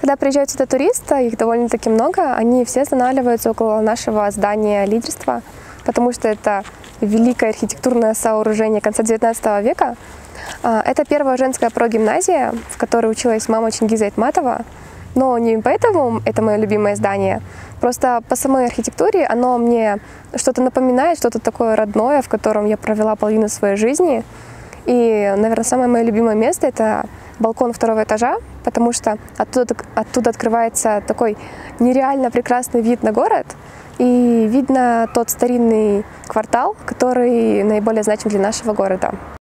Когда приезжают сюда туристы, их довольно-таки много, они все останавливаются около нашего здания лидерства, потому что это великое архитектурное сооружение конца XIX века. Это первая женская прогимназия, в которой училась мама Чингиза Айтматова. Но не поэтому это мое любимое здание. Просто по самой архитектуре оно мне что-то напоминает, что-то такое родное, в котором я провела половину своей жизни. И, наверное, самое мое любимое место – это балкон второго этажа, потому что оттуда открывается такой нереально прекрасный вид на город. И видно тот старинный квартал, который наиболее значим для нашего города.